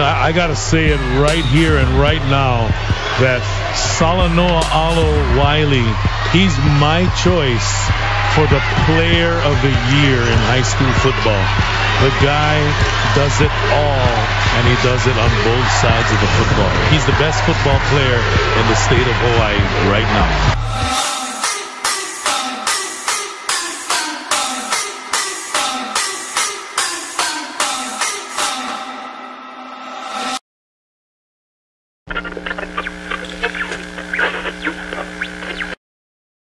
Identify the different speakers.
Speaker 1: I got to say it right here and right now that Salanoa Alo Wiley, he's my choice for the player of the year in high school football. The guy does it all, and he does it on both sides of the football. He's the best football player in the state of Hawaii right now.